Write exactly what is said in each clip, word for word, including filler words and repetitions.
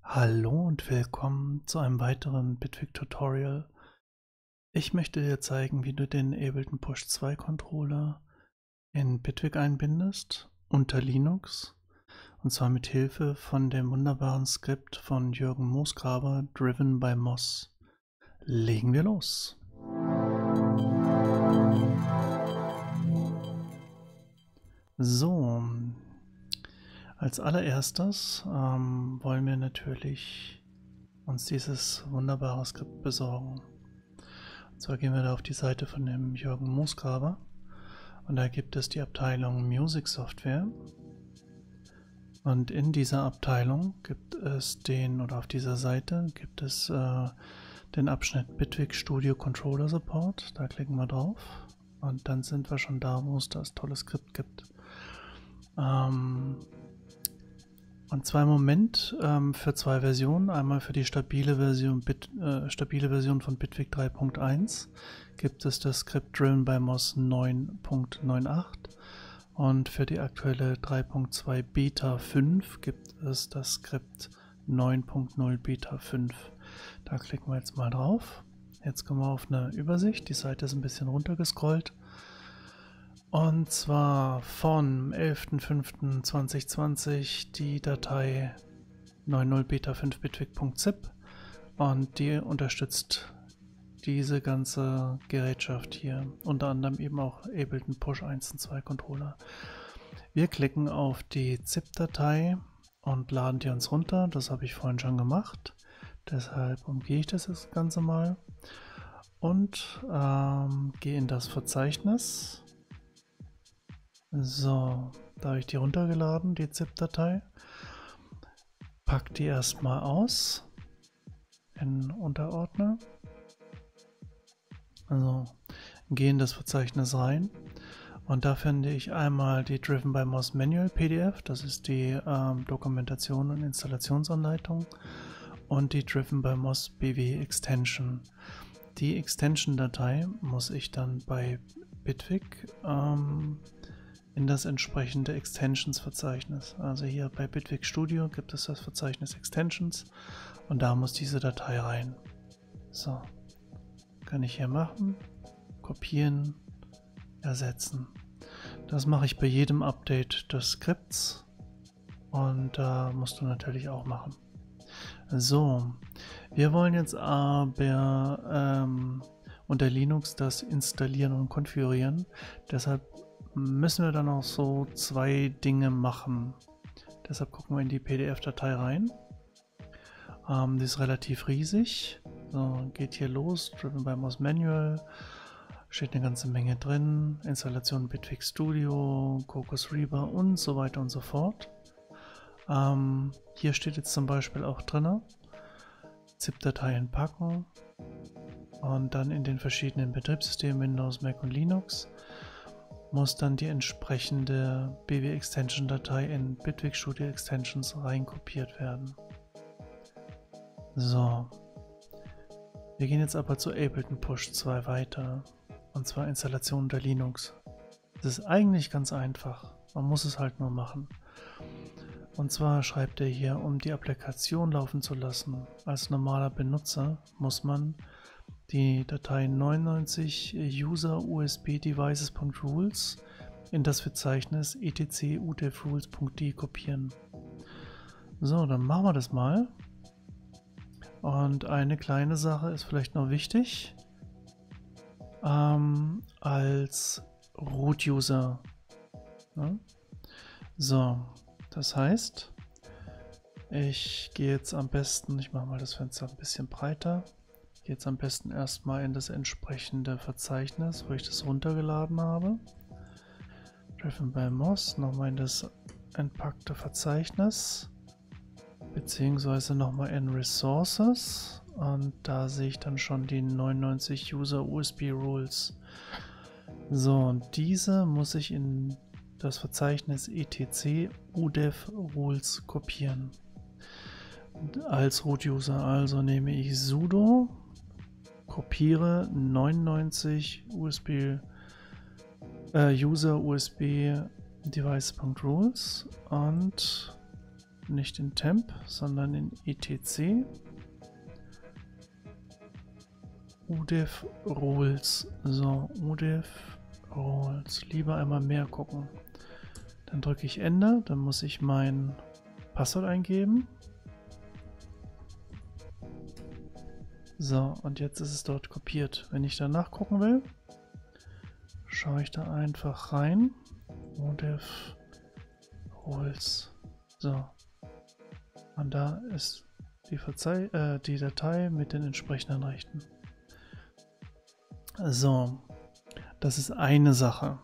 Hallo und willkommen zu einem weiteren Bitwig Tutorial. Ich möchte dir zeigen, wie du den Ableton Push zwei Controller in Bitwig einbindest unter Linux, und zwar mit Hilfe von dem wunderbaren Skript von Jürgen Moosgraber, Driven by Moss. Legen wir los! So, als allererstes ähm, wollen wir natürlich uns dieses wunderbare Skript besorgen. Und zwar gehen wir da auf die Seite von dem Jürgen Moosgraber und da gibt es die Abteilung Music Software. Und in dieser Abteilung gibt es den, oder auf dieser Seite gibt es äh, den Abschnitt Bitwig Studio Controller Support. Da klicken wir drauf und dann sind wir schon da, wo es das tolle Skript gibt. Ähm, Und zwar im Moment ähm, für zwei Versionen. Einmal für die stabile Version, Bit, äh, stabile Version von Bitwig drei Punkt eins gibt es das Skript Driven by Moss neun Punkt achtundneunzig und für die aktuelle drei Punkt zwei Beta fünf gibt es das Skript neun Punkt null Beta fünf. Da klicken wir jetzt mal drauf. Jetzt kommen wir auf eine Übersicht. Die Seite ist ein bisschen runtergescrollt. Und zwar von elften fünften zweitausendzwanzig die Datei neun Punkt null Beta fünf bitwig.zip und die unterstützt diese ganze Gerätschaft hier, unter anderem eben auch Ableton Push eins und zwei Controller. Wir klicken auf die zip-Datei und laden die uns runter. Das habe ich vorhin schon gemacht, deshalb umgehe ich das Ganze mal und ähm, gehe in das Verzeichnis. So, da habe ich die runtergeladen, die zip-Datei. Pack die erstmal aus in Unterordner. Also gehe in das Verzeichnis rein und da finde ich einmal die Driven by Moss Manual P D F, das ist die ähm, Dokumentation und Installationsanleitung, und die Driven by Moss B W Extension. Die Extension-Datei muss ich dann bei Bitwig ähm, in das entsprechende Extensions-Verzeichnis. Also hier bei Bitwig Studio gibt es das Verzeichnis Extensions und da muss diese Datei rein. So, kann ich hier machen, kopieren, ersetzen. Das mache ich bei jedem Update des Skripts und da äh, musst du natürlich auch machen. So, wir wollen jetzt aber ähm, unter Linux das installieren und konfigurieren. Deshalb müssen wir dann auch so zwei Dinge machen. Deshalb gucken wir in die P D F-Datei rein. Ähm, die ist relativ riesig. So, geht hier los. Driven by Moss Manual. Steht eine ganze Menge drin. Installation Bitwig Studio, Cocos Reaper und so weiter und so fort. Ähm, hier steht jetzt zum Beispiel auch drin, zip-Dateien packen und dann in den verschiedenen Betriebssystemen Windows, Mac und Linux muss dann die entsprechende B W Extension Datei in Bitwig Studio Extensions reinkopiert werden. So, wir gehen jetzt aber zu Ableton Push zwei weiter, und zwar Installation unter Linux. Das ist eigentlich ganz einfach, man muss es halt nur machen. Und zwar schreibt er hier, um die Applikation laufen zu lassen, als normaler Benutzer muss man die Datei neunundneunzig user usb devices.rules in das Verzeichnis etc udevrules.d kopieren. So, dann machen wir das mal. Und eine kleine Sache ist vielleicht noch wichtig. Ähm, als Root-User. Ja? So, das heißt, ich gehe jetzt am besten, ich mache mal das Fenster ein bisschen breiter, gehe jetzt am besten erstmal in das entsprechende Verzeichnis, wo ich das runtergeladen habe. Driven by Moss, nochmal in das entpackte Verzeichnis, beziehungsweise nochmal in Resources, und da sehe ich dann schon die neunundneunzig user usb rules. So, und diese muss ich in das Verzeichnis etc udevrules kopieren. Als Root-User also nehme ich sudo, kopiere neunundneunzig usb äh, user usb device.rules und nicht in Temp, sondern in etc. udef roles. So, udef roles. Lieber einmal mehr gucken. Dann drücke ich Enter, dann muss ich mein Passwort eingeben. So, und jetzt ist es dort kopiert. Wenn ich danach gucken will, schaue ich da einfach rein. udef roles. So. Und da ist die, Verzeih äh, die Datei mit den entsprechenden Rechten. So, das ist eine Sache.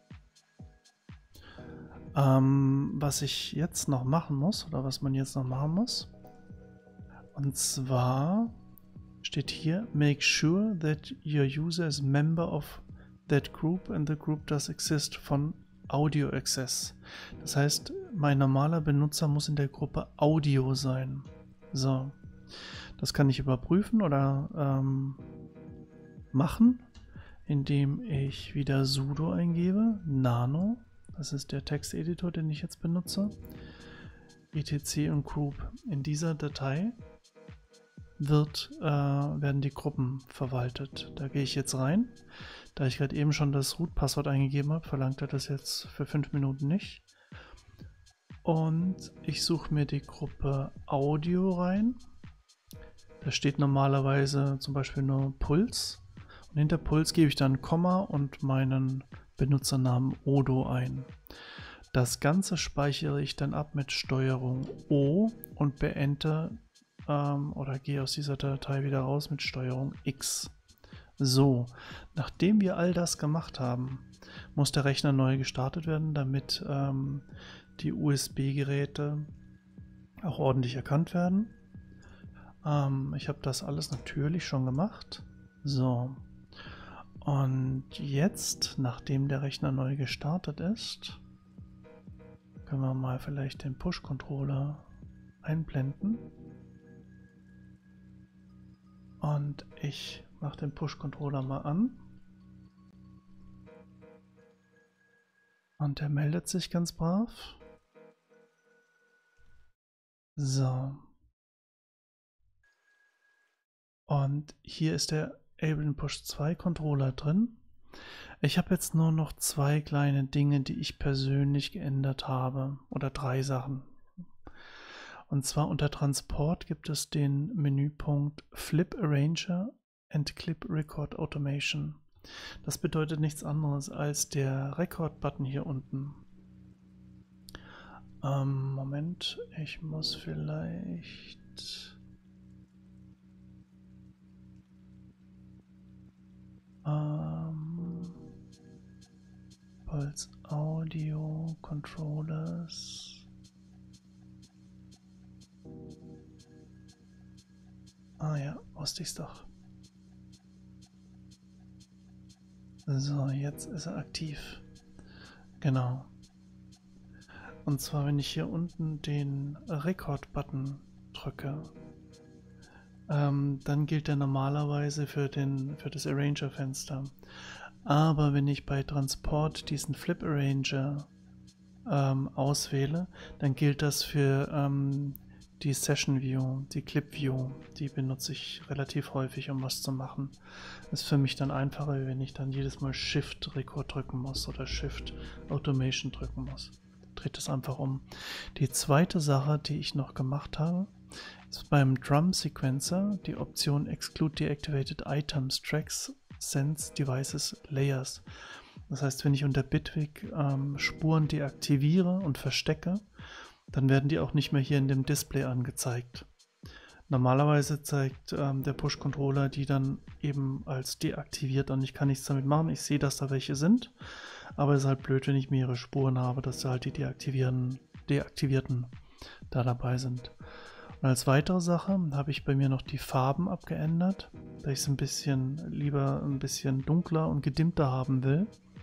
Ähm, was ich jetzt noch machen muss, oder was man jetzt noch machen muss, und zwar steht hier, make sure that your user is member of that group and the group does exist von Audio Access. Das heißt, mein normaler Benutzer muss in der Gruppe Audio sein. So, das kann ich überprüfen oder ähm, machen, indem ich wieder sudo eingebe, nano, das ist der Texteditor, den ich jetzt benutze, etc und group. In dieser Datei wird, äh, werden die Gruppen verwaltet. Da gehe ich jetzt rein. Da ich gerade eben schon das Root-Passwort eingegeben habe, verlangt er das jetzt für fünf Minuten nicht. Und ich suche mir die Gruppe Audio rein. Da steht normalerweise zum Beispiel nur Puls. Und hinter Puls gebe ich dann Komma und meinen Benutzernamen Odo ein. Das Ganze speichere ich dann ab mit Steuerung O und beende ähm, oder gehe aus dieser Datei wieder raus mit Steuerung X. So, nachdem wir all das gemacht haben, muss der Rechner neu gestartet werden, damit ähm, die U S B-Geräte auch ordentlich erkannt werden. Ähm, ich habe das alles natürlich schon gemacht. So, und jetzt, nachdem der Rechner neu gestartet ist, können wir mal vielleicht den Push-Controller einblenden. Und ich mache den Push-Controller mal an. Und der meldet sich ganz brav. So. Und hier ist der Ableton Push zwei Controller drin. Ich habe jetzt nur noch zwei kleine Dinge, die ich persönlich geändert habe. Oder drei Sachen. Und zwar unter Transport gibt es den Menüpunkt Flip Arranger and Clip Record Automation. Das bedeutet nichts anderes als der Record-Button hier unten. Ähm, Moment, ich muss vielleicht... Ähm, Pulse Audio Controllers... Ah ja, wusste ich's doch. So, jetzt ist er aktiv. Genau. Und zwar, wenn ich hier unten den Record-Button drücke, ähm, dann gilt der normalerweise für, den, für das Arranger-Fenster. Aber wenn ich bei Transport diesen Flip Arranger ähm, auswähle, dann gilt das für ähm, die Session View, die Clip View. Die benutze ich relativ häufig, um was zu machen. Ist für mich dann einfacher, wenn ich dann jedes Mal Shift Record drücken muss oder Shift Automation drücken muss. Dreht es einfach um. Die zweite Sache, die ich noch gemacht habe, ist beim Drum Sequencer die Option Exclude Deactivated Items, Tracks, Sense, Devices, Layers. Das heißt, wenn ich unter Bitwig ähm, Spuren deaktiviere und verstecke, dann werden die auch nicht mehr hier in dem Display angezeigt. Normalerweise zeigt ähm, der Push-Controller die dann eben als deaktiviert und ich kann nichts damit machen. Ich sehe, dass da welche sind, aber es ist halt blöd, wenn ich mehrere Spuren habe, dass da halt die deaktivierten, deaktivierten da dabei sind. Und als weitere Sache habe ich bei mir noch die Farben abgeändert, da ich es ein bisschen lieber ein bisschen dunkler und gedimmter haben will.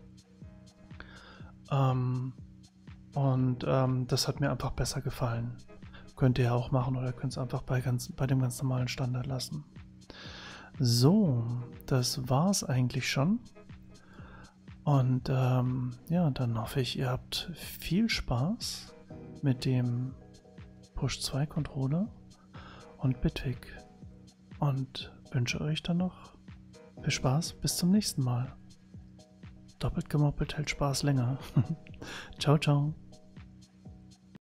Ähm, Und ähm, das hat mir einfach besser gefallen. Könnt ihr auch machen oder könnt es einfach bei, ganz, bei dem ganz normalen Standard lassen. So, das war es eigentlich schon. Und ähm, ja, dann hoffe ich, ihr habt viel Spaß mit dem Push zwei Controller und Bitwig. Und wünsche euch dann noch viel Spaß. Bis zum nächsten Mal. Doppelt gemoppelt hält Spaß länger. Ciao, ciao.